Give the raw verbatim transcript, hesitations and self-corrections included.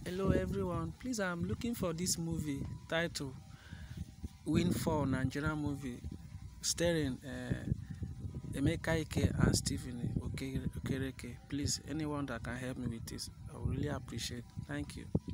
Hello everyone, please I'm looking for this movie titled Windfall, Nigerian movie starring uh, Emeka and Stephen okereke. Please, anyone that can help me with this, I would really appreciate. Thank you.